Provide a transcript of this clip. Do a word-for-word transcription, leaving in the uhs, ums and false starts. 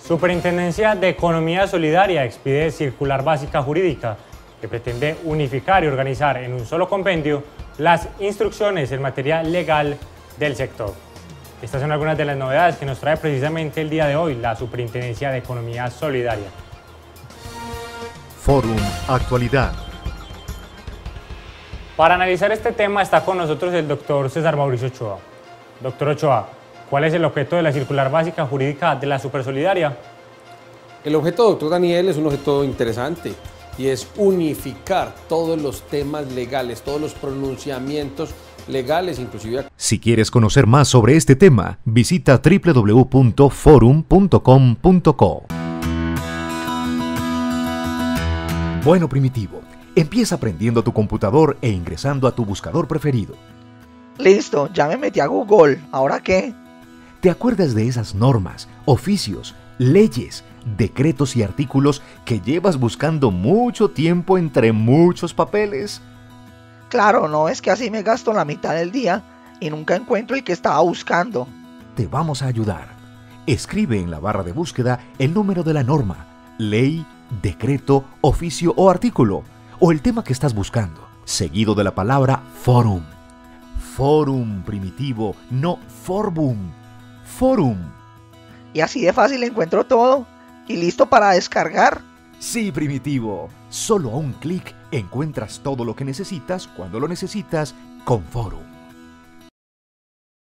Superintendencia de Economía Solidaria expide circular básica jurídica que pretende unificar y organizar en un solo compendio las instrucciones en materia legal del sector. Estas son algunas de las novedades que nos trae precisamente el día de hoy la Superintendencia de Economía Solidaria. Fórum Actualidad. Para analizar este tema está con nosotros el doctor César Mauricio Ochoa. Doctor Ochoa, ¿cuál es el objeto de la circular básica jurídica de la Supersolidaria? El objeto, doctor Daniel, es un objeto interesante y es unificar todos los temas legales, todos los pronunciamientos legales, inclusive. Si quieres conocer más sobre este tema, visita w w w punto forum punto com punto co. Bueno, Primitivo, empieza prendiendo tu computador e ingresando a tu buscador preferido. Listo, ya me metí a Google. ¿Ahora qué? ¿Te acuerdas de esas normas, oficios, leyes, decretos y artículos que llevas buscando mucho tiempo entre muchos papeles? Claro, no es que así me gasto la mitad del día y nunca encuentro el que estaba buscando. Te vamos a ayudar. Escribe en la barra de búsqueda el número de la norma, ley, decreto, oficio o artículo, o el tema que estás buscando, seguido de la palabra fórum. Fórum, Primitivo, no forbum. Fórum. Y así de fácil encuentro todo y listo para descargar. Sí, Primitivo. Solo a un clic encuentras todo lo que necesitas cuando lo necesitas con Fórum.